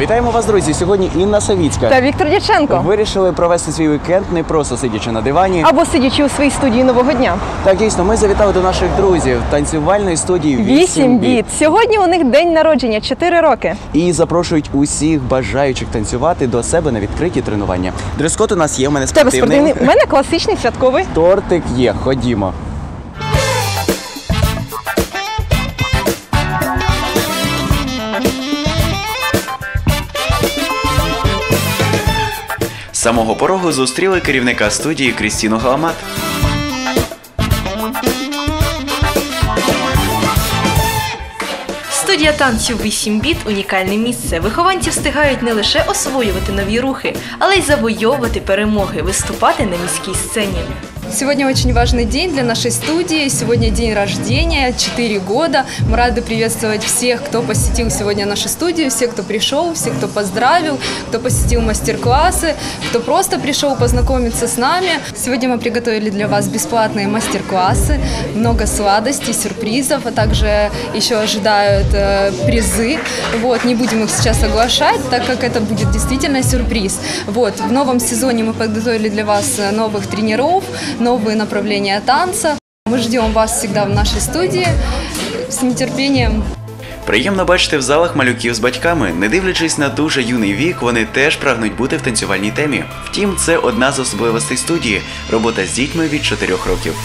Вітаємо вас, друзі! Сьогодні Інна Савіцька та Віктор Дяченко вирішили провести свій вікенд не просто сидячи на дивані або сидячи у своїй студії нового дня. Так, дійсно, ми завітали до наших друзів танцювальної студії 8 біт. Сьогодні у них день народження, 4 роки. І запрошують усіх бажаючих танцювати до себе на відкриті тренування. Дрес-код у нас є, у мене спортивний. У мене класичний, святковий. Тортик є, ходімо. З самого порогу зустріли керівника студії Крістіну Галамат. Студія танців 8 біт – унікальне місце. Вихованці встигають не лише освоювати нові рухи, але й завойовувати перемоги, виступати на міській сцені. Сегодня очень важный день для нашей студии. Сегодня день рождения, 4 года. Мы рады приветствовать всех, кто посетил сегодня нашу студию, всех, кто пришел, всех, кто поздравил, кто посетил мастер-классы, кто просто пришел познакомиться с нами. Сегодня мы приготовили для вас бесплатные мастер-классы, много сладостей, сюрпризов, а также еще ожидают призы. Вот, не будем их сейчас оглашать, так как это будет действительно сюрприз. Вот, в новом сезоне мы подготовили для вас новых тренеров, новые направления танца. Мы ждем вас всегда в нашей студии с нетерпением. Приємно бачити в залах малюків з батьками. Не дивлячись на дуже юний вік, вони теж прагнуть бути в танцювальній темі. Втім, це одна з особливостей студії – робота з дітьми від 4 років.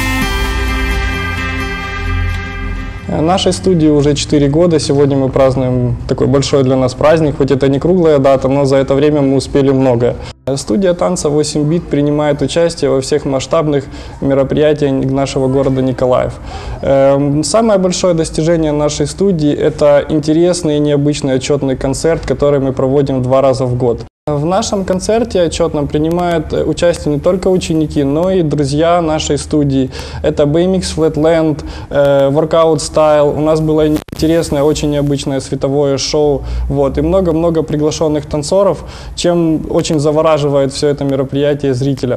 Нашей студии уже 4 года. Сегодня мы празднуем такой большой для нас праздник. Хоть это не круглая дата, но за это время мы успели многое. Студия танца 8 бит принимает участие во всех масштабных мероприятиях нашего города Николаев. Самое большое достижение нашей студии – это интересный и необычный отчетный концерт, который мы проводим 2 раза в год. В нашем концерте отчетном принимают участие не только ученики, но и друзья нашей студии. Это BMX Flatland, Workout Style. У нас было интересное, очень необычное световое шоу. Вот, и много-много приглашенных танцоров, чем очень завораживает все это мероприятие зрителя.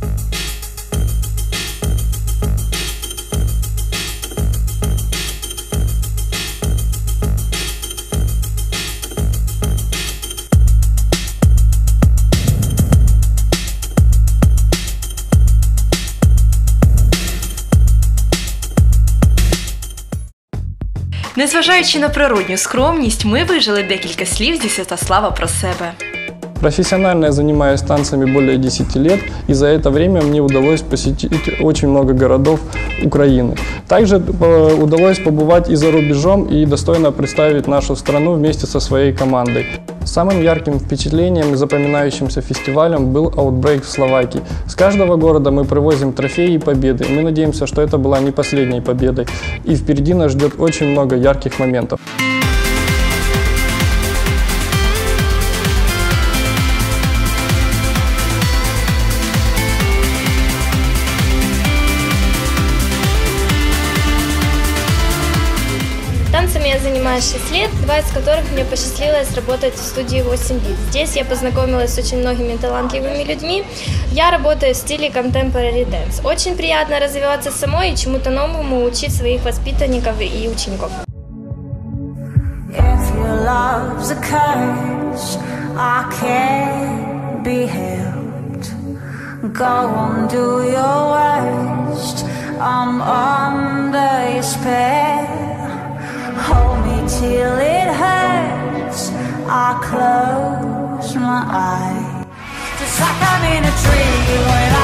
Незважаючи на природню скромність, ми вижили декілька слів зі Святослава про себе. Профессионально я занимаюсь танцами более 10 лет, и за это время мне удалось посетить очень много городов Украины. Также удалось побывать и за рубежом, и достойно представить нашу страну вместе со своей командой. Самым ярким впечатлением и запоминающимся фестивалем был Outbreak в Словакии. С каждого города мы привозим трофеи и победы. Мы надеемся, что это была не последней победой. И впереди нас ждет очень много ярких моментов. Танцами я занимаюсь 6 лет, 2 из которых мне посчастливилось работать в студии 8 бит. Здесь я познакомилась с очень многими талантливыми людьми. Я работаю в стиле Contemporary Dance. Очень приятно развиваться самой и чему-то новому учить своих воспитанников и учеников. Hold me till it hurts. I close my eyes. Just like I'm in a tree when